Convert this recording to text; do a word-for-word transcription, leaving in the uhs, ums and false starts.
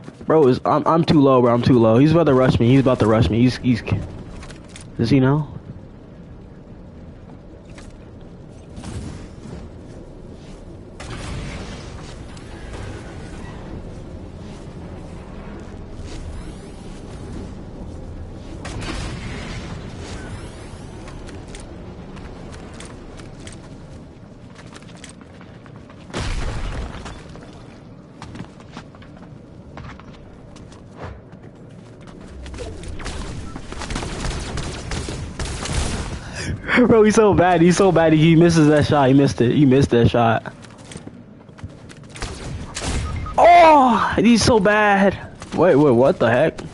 Bro, is I'm I'm too low, bro. I'm too low. He's about to rush me. He's about to rush me. He's he's. Does he know? Bro, he's so bad. He's so bad. He misses that shot. He missed it. He missed that shot. Oh, he's so bad. Wait, wait, what the heck?